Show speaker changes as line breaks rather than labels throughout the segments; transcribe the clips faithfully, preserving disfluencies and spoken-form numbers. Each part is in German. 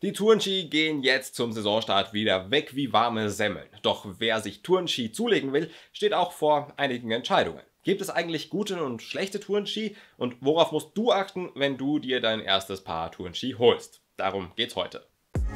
Die Tourenski gehen jetzt zum Saisonstart wieder weg wie warme Semmeln. Doch wer sich Tourenski zulegen will, steht auch vor einigen Entscheidungen. Gibt es eigentlich gute und schlechte Tourenski? Und worauf musst du achten, wenn du dir dein erstes Paar Tourenski holst? Darum geht's heute.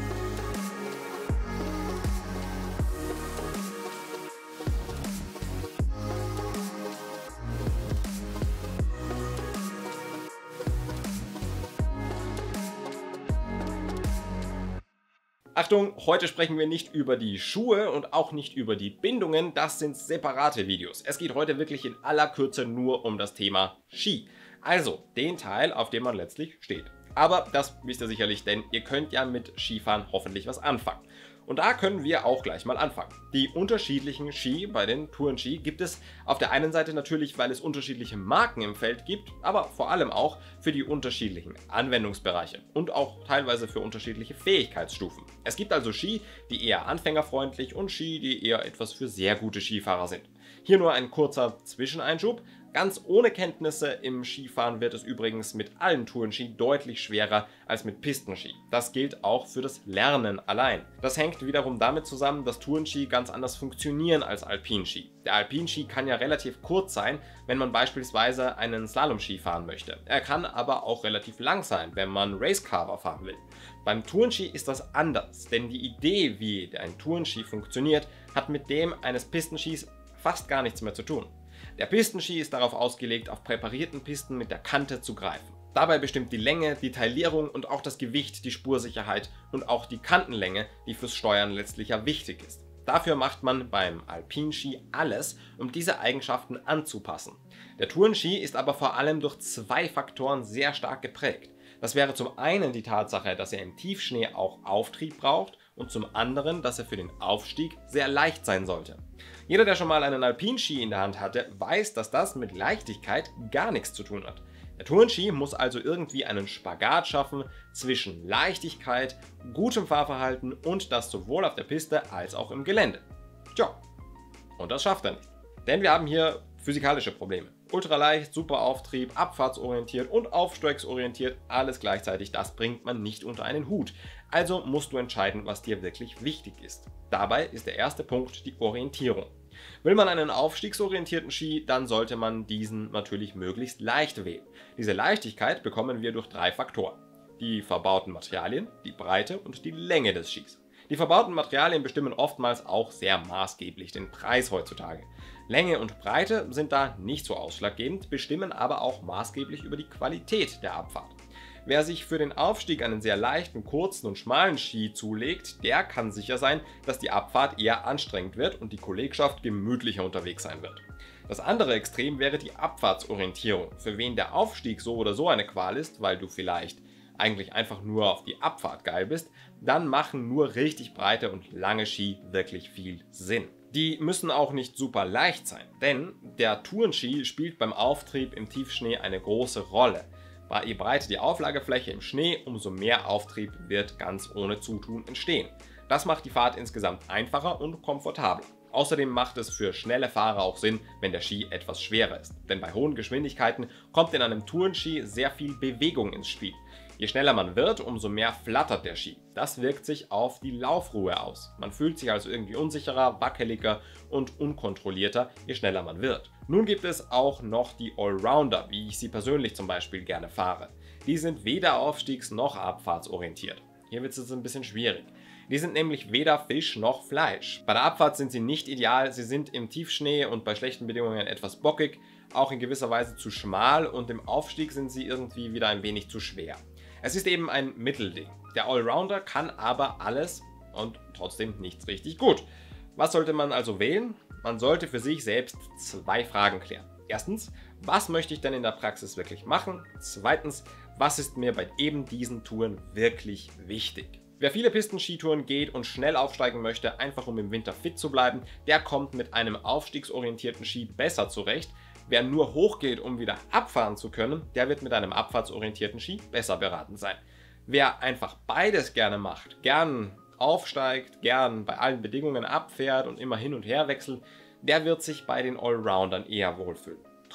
Achtung, heute sprechen wir nicht über die Schuhe und auch nicht über die Bindungen, das sind separate Videos. Es geht heute wirklich in aller Kürze nur um das Thema Ski. Also den Teil, auf dem man letztlich steht. Aber das wisst ihr sicherlich, denn ihr könnt ja mit Skifahren hoffentlich was anfangen. Und da können wir auch gleich mal anfangen. Die unterschiedlichen Ski bei den Tourenski gibt es auf der einen Seite natürlich, weil es unterschiedliche Marken im Feld gibt, aber vor allem auch für die unterschiedlichen Anwendungsbereiche und auch teilweise für unterschiedliche Fähigkeitsstufen. Es gibt also Ski, die eher anfängerfreundlich und Ski, die eher etwas für sehr gute Skifahrer sind. Hier nur ein kurzer Zwischeneinschub. Ganz ohne Kenntnisse im Skifahren wird es übrigens mit allen Tourenski deutlich schwerer als mit Pistenski. Das gilt auch für das Lernen allein. Das hängt wiederum damit zusammen, dass Tourenski ganz anders funktionieren als Alpinski. Der Alpinski kann ja relativ kurz sein, wenn man beispielsweise einen Slalomski fahren möchte. Er kann aber auch relativ lang sein, wenn man Racecarver fahren will. Beim Tourenski ist das anders, denn die Idee, wie ein Tourenski funktioniert, hat mit dem eines Pistenskis fast gar nichts mehr zu tun. Der Pistenski ist darauf ausgelegt, auf präparierten Pisten mit der Kante zu greifen. Dabei bestimmt die Länge, die Taillierung und auch das Gewicht die Spursicherheit und auch die Kantenlänge, die fürs Steuern letztlich ja wichtig ist. Dafür macht man beim Alpinski alles, um diese Eigenschaften anzupassen. Der Tourenski ist aber vor allem durch zwei Faktoren sehr stark geprägt. Das wäre zum einen die Tatsache, dass er im Tiefschnee auch Auftrieb braucht und zum anderen, dass er für den Aufstieg sehr leicht sein sollte. Jeder, der schon mal einen Alpinski in der Hand hatte, weiß, dass das mit Leichtigkeit gar nichts zu tun hat. Der Tourenski muss also irgendwie einen Spagat schaffen zwischen Leichtigkeit, gutem Fahrverhalten und das sowohl auf der Piste als auch im Gelände. Tja, und das schafft er nicht. Denn wir haben hier physikalische Probleme. Ultraleicht, super Auftrieb, abfahrtsorientiert und aufsteigsorientiert, alles gleichzeitig, das bringt man nicht unter einen Hut. Also musst du entscheiden, was dir wirklich wichtig ist. Dabei ist der erste Punkt die Orientierung. Will man einen aufstiegsorientierten Ski, dann sollte man diesen natürlich möglichst leicht wählen. Diese Leichtigkeit bekommen wir durch drei Faktoren. Die verbauten Materialien, die Breite und die Länge des Skis. Die verbauten Materialien bestimmen oftmals auch sehr maßgeblich den Preis heutzutage. Länge und Breite sind da nicht so ausschlaggebend, bestimmen aber auch maßgeblich über die Qualität der Abfahrt. Wer sich für den Aufstieg einen sehr leichten, kurzen und schmalen Ski zulegt, der kann sicher sein, dass die Abfahrt eher anstrengend wird und die Kollegschaft gemütlicher unterwegs sein wird. Das andere Extrem wäre die Abfahrtsorientierung, für wen der Aufstieg so oder so eine Qual ist, weil du vielleicht eigentlich einfach nur auf die Abfahrt geil bist, dann machen nur richtig breite und lange Ski wirklich viel Sinn. Die müssen auch nicht super leicht sein, denn der Tourenski spielt beim Auftrieb im Tiefschnee eine große Rolle. Je breiter die Auflagefläche im Schnee, umso mehr Auftrieb wird ganz ohne Zutun entstehen. Das macht die Fahrt insgesamt einfacher und komfortabler. Außerdem macht es für schnelle Fahrer auch Sinn, wenn der Ski etwas schwerer ist. Denn bei hohen Geschwindigkeiten kommt in einem Tourenski sehr viel Bewegung ins Spiel. Je schneller man wird, umso mehr flattert der Ski. Das wirkt sich auf die Laufruhe aus. Man fühlt sich also irgendwie unsicherer, wackeliger und unkontrollierter, je schneller man wird. Nun gibt es auch noch die Allrounder, wie ich sie persönlich zum Beispiel gerne fahre. Die sind weder aufstiegs- noch abfahrtsorientiert. Hier wird es jetzt ein bisschen schwierig. Die sind nämlich weder Fisch noch Fleisch. Bei der Abfahrt sind sie nicht ideal, sie sind im Tiefschnee und bei schlechten Bedingungen etwas bockig, auch in gewisser Weise zu schmal und im Aufstieg sind sie irgendwie wieder ein wenig zu schwer. Es ist eben ein Mittelding. Der Allrounder kann aber alles und trotzdem nichts richtig gut. Was sollte man also wählen? Man sollte für sich selbst zwei Fragen klären. Erstens, was möchte ich denn in der Praxis wirklich machen? Zweitens, was ist mir bei eben diesen Touren wirklich wichtig? Wer viele Pistenskitouren geht und schnell aufsteigen möchte, einfach um im Winter fit zu bleiben, der kommt mit einem aufstiegsorientierten Ski besser zurecht. Wer nur hochgeht, um wieder abfahren zu können, der wird mit einem abfahrtsorientierten Ski besser beraten sein. Wer einfach beides gerne macht, gern aufsteigt, gern bei allen Bedingungen abfährt und immer hin und her wechselt, der wird sich bei den Allroundern eher wohlfühlen.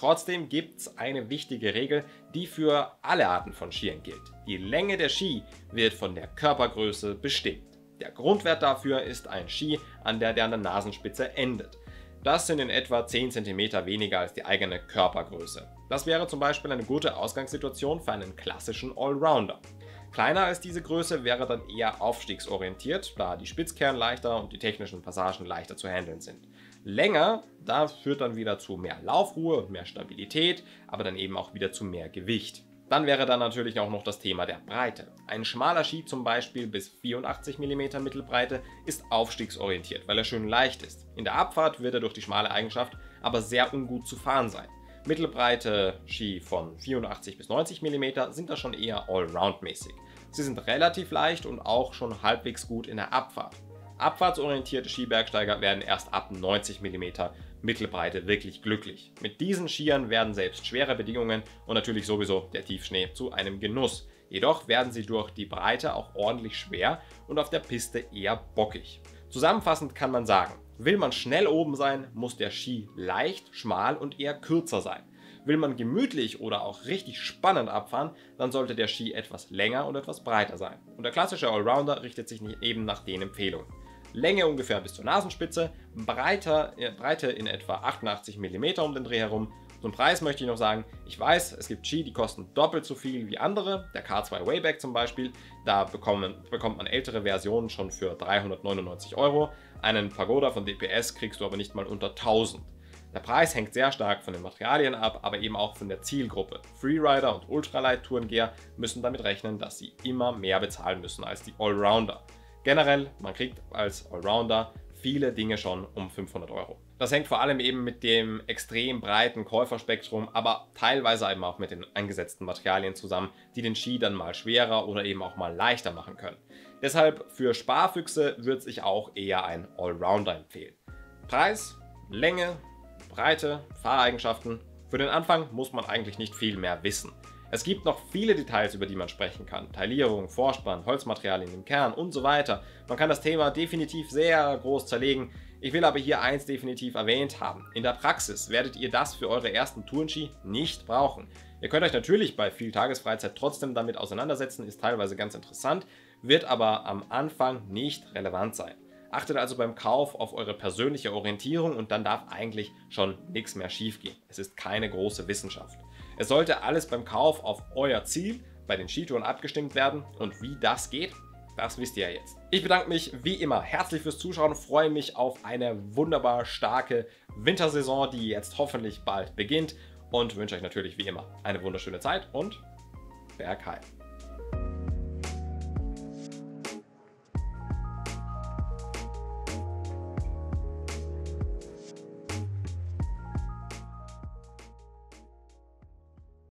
Trotzdem gibt es eine wichtige Regel, die für alle Arten von Skiern gilt. Die Länge der Ski wird von der Körpergröße bestimmt. Der Grundwert dafür ist ein Ski, an der der an der Nasenspitze endet. Das sind in etwa zehn Zentimeter weniger als die eigene Körpergröße. Das wäre zum Beispiel eine gute Ausgangssituation für einen klassischen Allrounder. Kleiner als diese Größe wäre dann eher aufstiegsorientiert, da die Spitzkehren leichter und die technischen Passagen leichter zu handeln sind. Länger, das führt dann wieder zu mehr Laufruhe und mehr Stabilität, aber dann eben auch wieder zu mehr Gewicht. Dann wäre dann natürlich auch noch das Thema der Breite. Ein schmaler Ski zum Beispiel bis vierundachtzig Millimeter Mittelbreite ist aufstiegsorientiert, weil er schön leicht ist. In der Abfahrt wird er durch die schmale Eigenschaft aber sehr ungut zu fahren sein. Mittelbreite Ski von vierundachtzig bis neunzig Millimeter sind da schon eher allround-mäßig. Sie sind relativ leicht und auch schon halbwegs gut in der Abfahrt. Abfahrtsorientierte Skibergsteiger werden erst ab neunzig Millimeter Mittelbreite wirklich glücklich. Mit diesen Skiern werden selbst schwere Bedingungen und natürlich sowieso der Tiefschnee zu einem Genuss. Jedoch werden sie durch die Breite auch ordentlich schwer und auf der Piste eher bockig. Zusammenfassend kann man sagen, will man schnell oben sein, muss der Ski leicht, schmal und eher kürzer sein. Will man gemütlich oder auch richtig spannend abfahren, dann sollte der Ski etwas länger und etwas breiter sein. Und der klassische Allrounder richtet sich eben nach den Empfehlungen. Länge ungefähr bis zur Nasenspitze, breiter, äh, Breite in etwa achtundachtzig Millimeter um den Dreh herum. Zum Preis möchte ich noch sagen, ich weiß, es gibt Ski, die kosten doppelt so viel wie andere, der K zwei Wayback zum Beispiel, da bekommen, bekommt man ältere Versionen schon für dreihundertneunundneunzig Euro, einen Pagoda von D P S kriegst du aber nicht mal unter tausend. Der Preis hängt sehr stark von den Materialien ab, aber eben auch von der Zielgruppe. Freerider und Ultralight-Tourengeher müssen damit rechnen, dass sie immer mehr bezahlen müssen als die Allrounder. Generell, man kriegt als Allrounder viele Dinge schon um fünfhundert Euro. Das hängt vor allem eben mit dem extrem breiten Käuferspektrum, aber teilweise eben auch mit den eingesetzten Materialien zusammen, die den Ski dann mal schwerer oder eben auch mal leichter machen können. Deshalb für Sparfüchse würde sich auch eher ein Allrounder empfehlen. Preis, Länge, Breite, Fahreigenschaften. Für den Anfang muss man eigentlich nicht viel mehr wissen. Es gibt noch viele Details, über die man sprechen kann. Taillierung, Vorspann, Holzmaterialien im Kern und so weiter. Man kann das Thema definitiv sehr groß zerlegen. Ich will aber hier eins definitiv erwähnt haben. In der Praxis werdet ihr das für eure ersten Tourenski nicht brauchen. Ihr könnt euch natürlich bei viel Tagesfreizeit trotzdem damit auseinandersetzen, ist teilweise ganz interessant, wird aber am Anfang nicht relevant sein. Achtet also beim Kauf auf eure persönliche Orientierung und dann darf eigentlich schon nichts mehr schief gehen. Es ist keine große Wissenschaft. Es sollte alles beim Kauf auf euer Ziel bei den Skitouren abgestimmt werden und wie das geht, das wisst ihr ja jetzt. Ich bedanke mich wie immer herzlich fürs Zuschauen, freue mich auf eine wunderbar starke Wintersaison, die jetzt hoffentlich bald beginnt und wünsche euch natürlich wie immer eine wunderschöne Zeit und Bergheim.